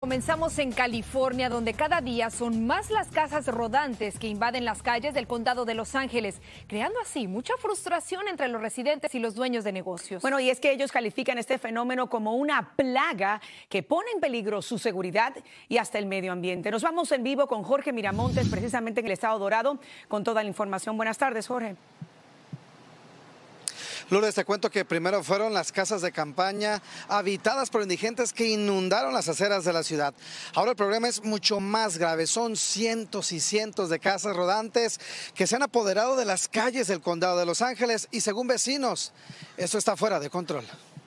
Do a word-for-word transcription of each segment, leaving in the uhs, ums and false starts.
Comenzamos en California, donde cada día son más las casas rodantes que invaden las calles del condado de Los Ángeles, creando así mucha frustración entre los residentes y los dueños de negocios. Bueno, y es que ellos califican este fenómeno como una plaga que pone en peligro su seguridad y hasta el medio ambiente. Nos vamos en vivo con Jorge Miramontes, precisamente en el Estado Dorado, con toda la información. Buenas tardes, Jorge. Lourdes, te cuento que primero fueron las casas de campaña habitadas por indigentes que inundaron las aceras de la ciudad. Ahora el problema es mucho más grave. Son cientos y cientos de casas rodantes que se han apoderado de las calles del condado de Los Ángeles y según vecinos, esto está fuera de control.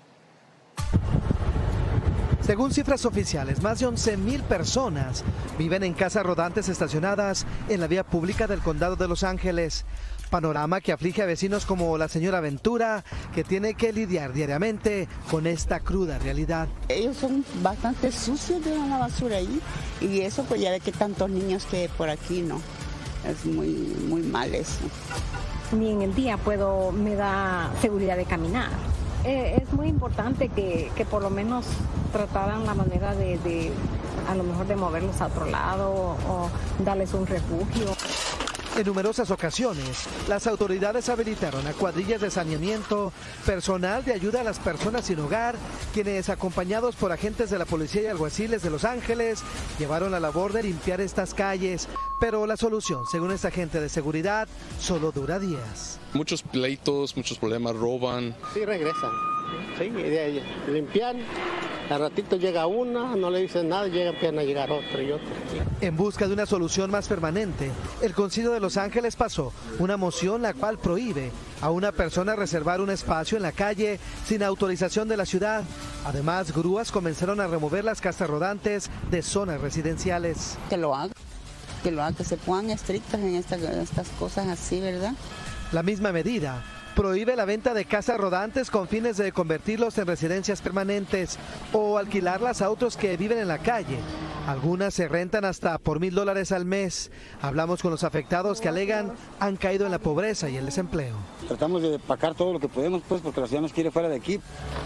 Según cifras oficiales, más de once mil personas viven en casas rodantes estacionadas en la vía pública del condado de Los Ángeles. Panorama que aflige a vecinos como la señora Ventura, que tiene que lidiar diariamente con esta cruda realidad. Ellos son bastante sucios, dejan la basura ahí, y eso pues ya ve que tantos niños que por aquí no, es muy, muy mal eso. Ni en el día puedo, me da seguridad de caminar. Eh, es muy importante que, que por lo menos trataran la manera de, de a lo mejor de moverlos a otro lado o, o darles un refugio. En numerosas ocasiones, las autoridades habilitaron a cuadrillas de saneamiento, personal de ayuda a las personas sin hogar, quienes, acompañados por agentes de la policía y alguaciles de Los Ángeles, llevaron la labor de limpiar estas calles. Pero la solución, según esta agente de seguridad, solo dura días. Muchos pleitos, muchos problemas, roban. Sí, regresan. Sí, de ahí, limpian. Al ratito llega una, no le dicen nada, llega, empiezan a llegar otro y otro. En busca de una solución más permanente, el Concilio de Los Ángeles pasó una moción la cual prohíbe a una persona reservar un espacio en la calle sin autorización de la ciudad. Además, grúas comenzaron a remover las casas rodantes de zonas residenciales. Que lo hagan, que lo hagan, que se pongan estrictas en esta, estas cosas así, ¿verdad? La misma medida prohíbe la venta de casas rodantes con fines de convertirlos en residencias permanentes o alquilarlas a otros que viven en la calle. Algunas se rentan hasta por mil dólares al mes. Hablamos con los afectados que alegan han caído en la pobreza y el desempleo. Tratamos de pagar todo lo que podemos, pues, porque la ciudad nos quiere fuera de aquí.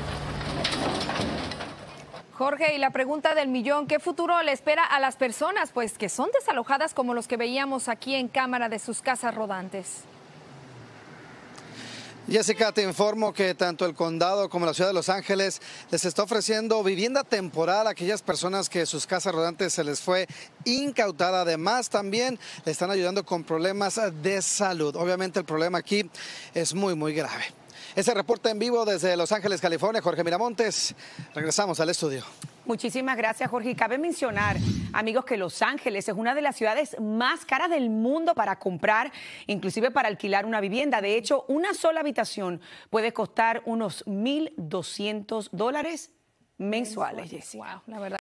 Jorge, y la pregunta del millón, ¿qué futuro le espera a las personas pues que son desalojadas como los que veíamos aquí en cámara de sus casas rodantes? Jessica, te informo que tanto el condado como la ciudad de Los Ángeles les está ofreciendo vivienda temporal a aquellas personas que sus casas rodantes se les fue incautada. Además, también le están ayudando con problemas de salud. Obviamente el problema aquí es muy, muy grave. Ese reporte en vivo desde Los Ángeles, California, Jorge Miramontes. Regresamos al estudio. Muchísimas gracias, Jorge. Y cabe mencionar, amigos, que Los Ángeles es una de las ciudades más caras del mundo para comprar, inclusive para alquilar una vivienda. De hecho, una sola habitación puede costar unos mil doscientos dólares mensuales, Jessica. Wow, la verdad.